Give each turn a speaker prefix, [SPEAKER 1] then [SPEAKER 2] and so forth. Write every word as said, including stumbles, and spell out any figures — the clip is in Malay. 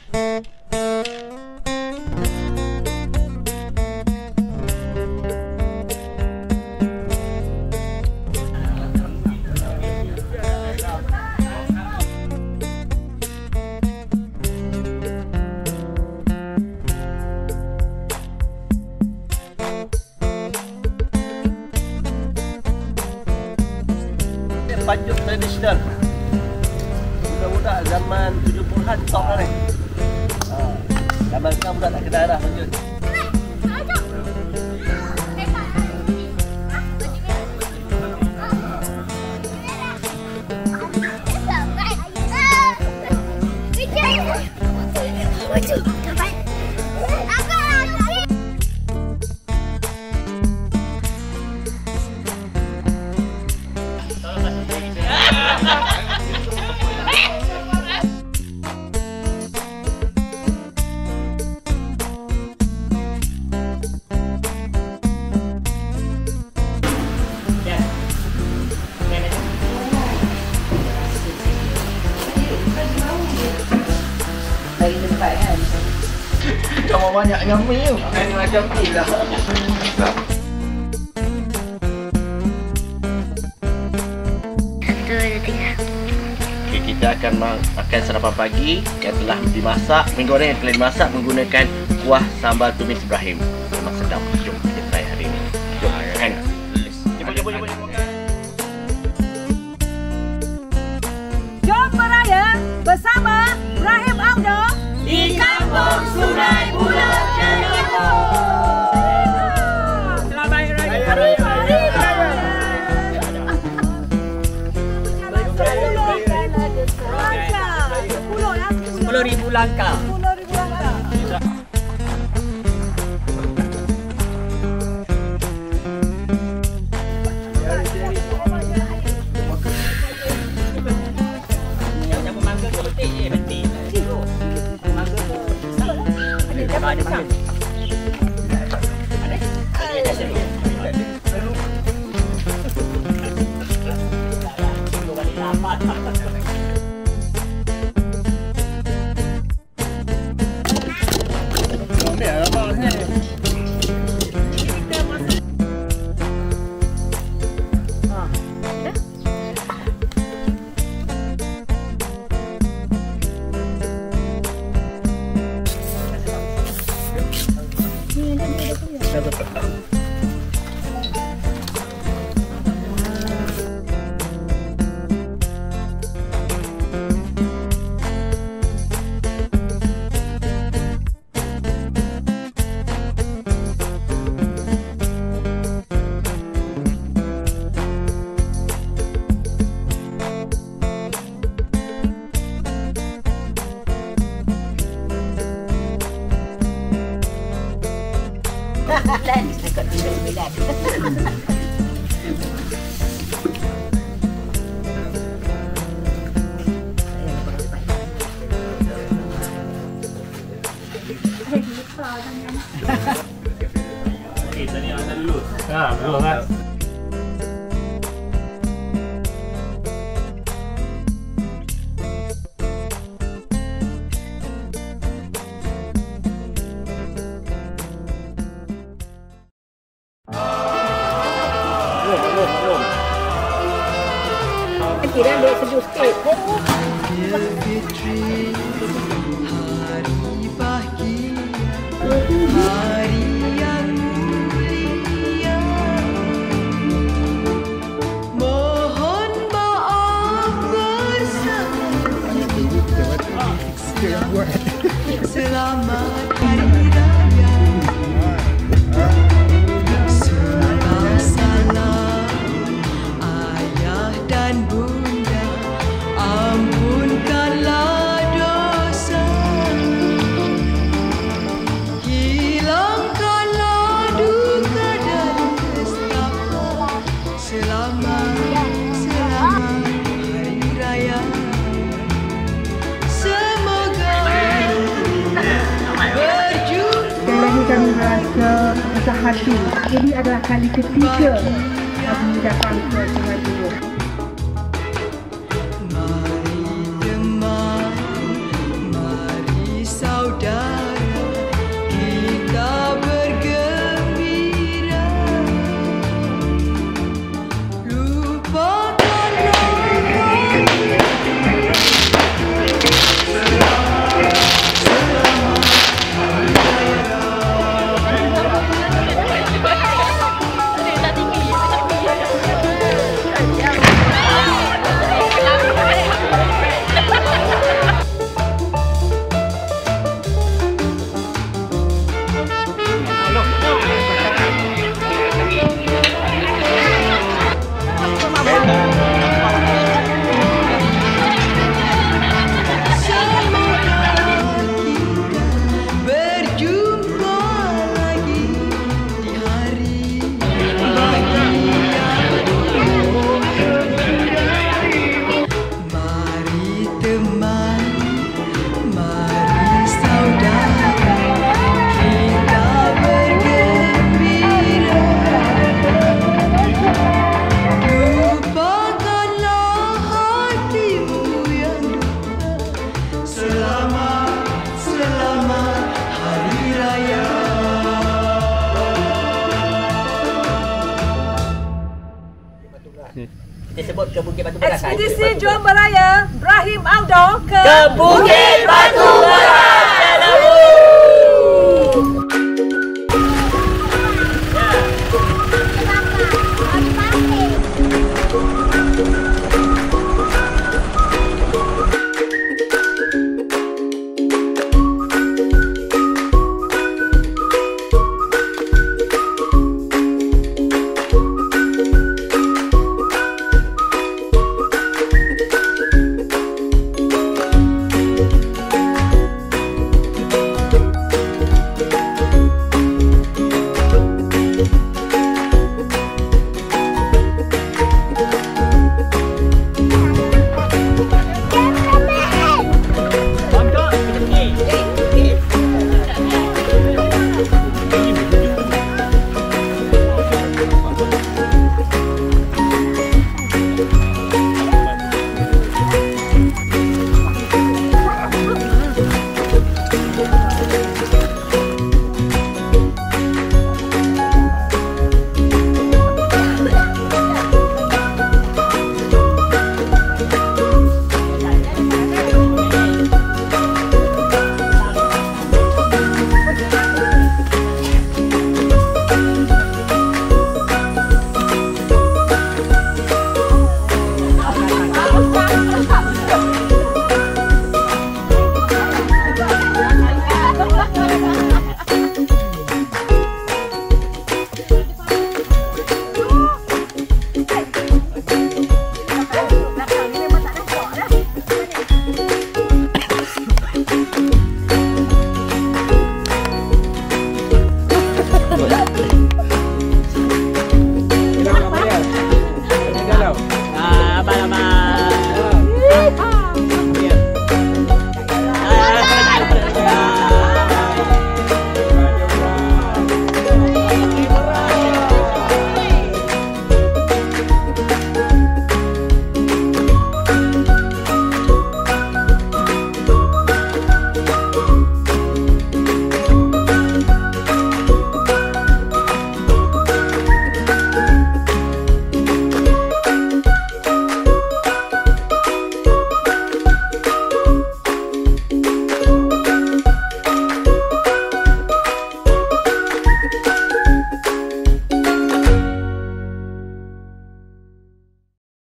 [SPEAKER 1] Baju tradisional. Budak-budak zaman tujuh puluhan top dah ni. Ha. Zaman sekarang budak tak kenal dah baju.
[SPEAKER 2] Dari tempat kan.
[SPEAKER 3] Kamu banyak dengan mi tu.
[SPEAKER 1] Ini macam ni lah.
[SPEAKER 2] Satu, dua, tiga.
[SPEAKER 1] Okay, kita akan makan sarapan pagi yang telah dimasak. Mi goreng yang telah dimasak menggunakan kuah sambal tumis Ibrahim. Memang sedap. Jom kita try hari ini. Jom kan. Jom, jom, jom, jom.
[SPEAKER 4] Jom beraya bersama Ibrahim Audo di Kampung Sungai Buloh Selangor. Selamat Hari Raya. Hari Raya. Sepuluh ribu langkah. Sepuluh ribu langkah. Ada mangga. Ada. Ada sini.
[SPEAKER 2] Dan dekat tidur bilat.
[SPEAKER 1] Okey, tadi ada dulu. Ha, belum kan?
[SPEAKER 4] Kira dia sejuk sikit.
[SPEAKER 5] Hari bahagia, hari yang mulia. Mohon maaf bersama. Selamat Hari Raya. Salam salam ayah dan bunda, ampunkanlah dosa, hilangkanlah duka dan nestapa. Selamat, selamat Hari Raya. Semoga berjumpa.
[SPEAKER 4] Dan lagi kami merasa besar hati. Ini adalah kali ketiga kami datang ke Sungai Buloh.
[SPEAKER 5] Mari demam, mari
[SPEAKER 3] kita sebut ke Bukit Batu Beras.
[SPEAKER 6] Ekspedisi Jom Beraya Ibrahim Aldo ke
[SPEAKER 1] Ke Bukit Batu Beras.